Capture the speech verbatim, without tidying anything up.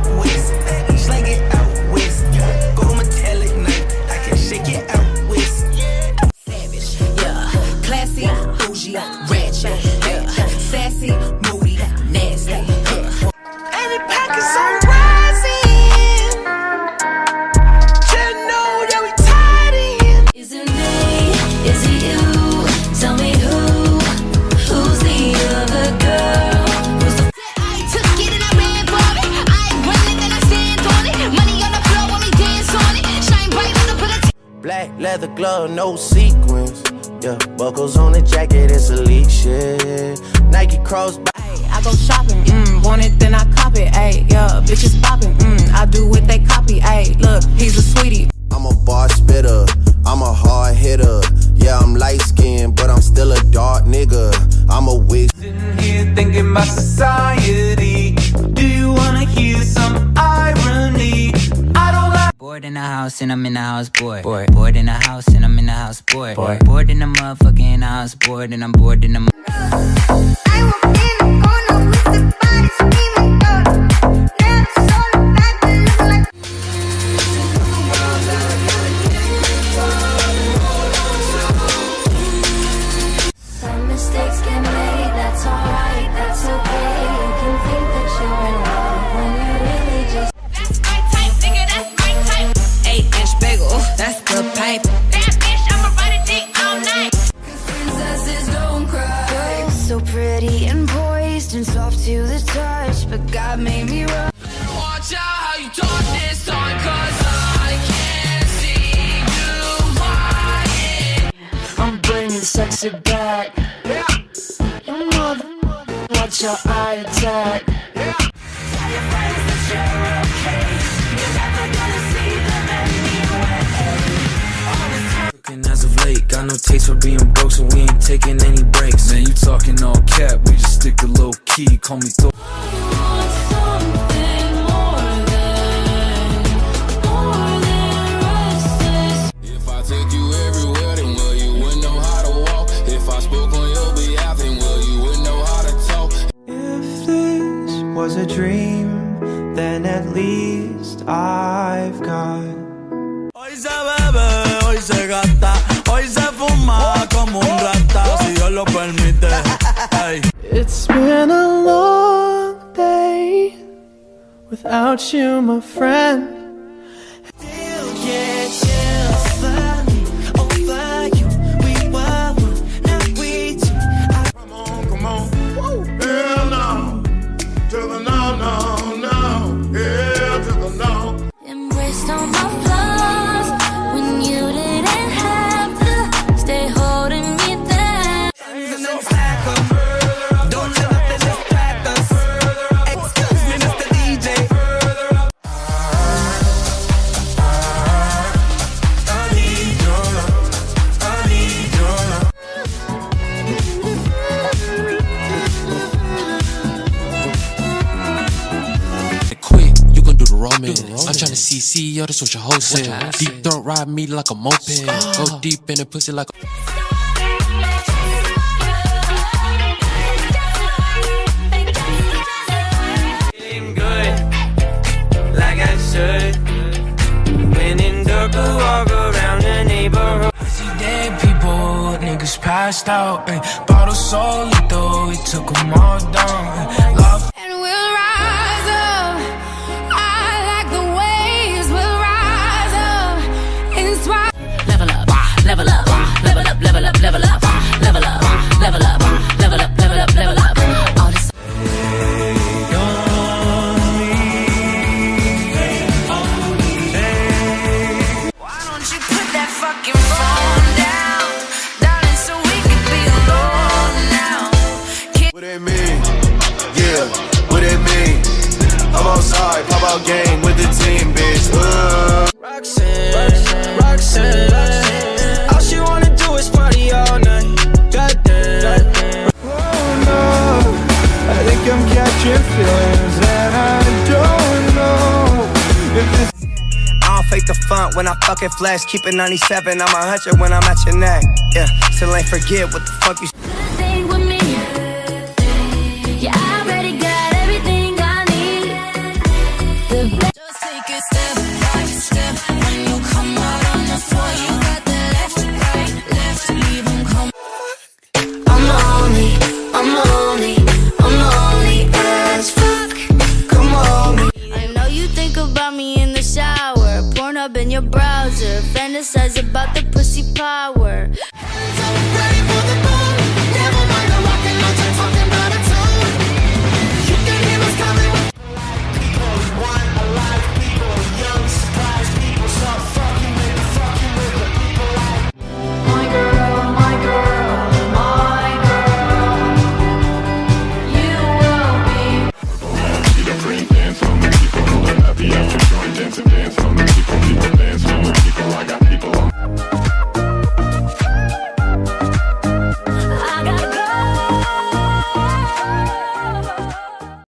out west, slang it out west. Go metallic night, I can shake it out west. Savage, yeah, classy, bougie, ratchet, yeah, sassy, moody, nasty. Yeah. Every pack is on rising. Just know that we tied in. Is it me? Is it you? Tell me who? Who's the other girl? Who's the I took it and I ran for it. I run it and I stand on it. Money on the floor, only dance on it. Shine bright on the bullet. Black leather glove, no sequins. Yeah, buckles on the jacket, it's elite shit. Nike crossbody. I go shopping, mm, want it, then I cop it, ayy, yeah, bitches popping, mm, I do what they copy, ayy, look, he's a sweetie. I'm a bar spitter, I'm a hard hitter. Yeah, I'm light skinned, but I'm still a dark nigga. I'm a wig. Sitting here thinking about society. Do you wanna hear some irony? I don't like. Bored in the house and I'm in the house bored. Bored, bored in the house and I'm in the house bored. Bored, bored in the motherfucking house bored and I'm bored in the. I walk in the corner with the body screaming out. Never saw the back, but look like. Some mistakes get made, that's alright, that's okay. You can think that you're in love when you really just. That's my type, nigga, that's my type. Eight inch bagel, that's the pipe. Bad bitch, I'ma ride a dick all night. Princesses don't cry. So pretty and poised and soft to the touch, but God made me run. Watch out how you talk this time, cause I can't see you lying. I'm bringing sexy back. Your mother, watch your eye attack. Tell your friends that you're okay. You're never gonna see them anyway. As of late, got no taste for being broke, so we ain't taking any breaks. Man, you talking all cap, we just stick to low key. Call me Thor. If I take you everywhere, then well, you wouldn't know how to walk. If I spoke on your behalf, then well, you wouldn't know how to talk. If this was a dream, then at least I've got. Hoy se bebe, hoy se gasta, hoy se fuma como un rata, si Dios lo permite. Hey. It's been a long day without you, my friend. Still get chills over you. We were one, now we two. Come on, come on. Woo. Hell no, to the no, no, no. Hell to the no. Embraced all my flaws when you didn't have to stay holding me down. Don't let nothing distract us. Excuse me, Mister D J. I need your love. I need your love. Quick, you gon' do the romance. I'm tryna C C, yo, that's what your hoe said. Deep throat ride me like a moped. Go deep in the pussy like a. Feeling good, like I should. When in dark, I walk around the neighborhood. I see dead people, niggas passed out. Ay, bottle so lethal, we took them all down. Ay, love. And we'll rise up. I like the waves. We'll rise up. Inspire. Level up, level up, level up, level up, level up, level up, level up, level up, level up, level up. All this. Why don't you put that fucking phone down, darling, so we can be alone now. What it mean? Yeah, what it mean? I'm outside, pop out game with the team, bitch. Uh. Roxanne, Roxanne, all she wanna do is party all night. Goddamn. Oh no, I think I'm catching feelings and I don't know if this. I don't fake the funk when I fucking flash. Keep it ninety-seven, I'm a hundred when I'm at your neck. Yeah, still ain't forget what the fuck you. Stay with me. Yeah, I already got everything I need. The tab in your browser. Fantasize about the pussy power.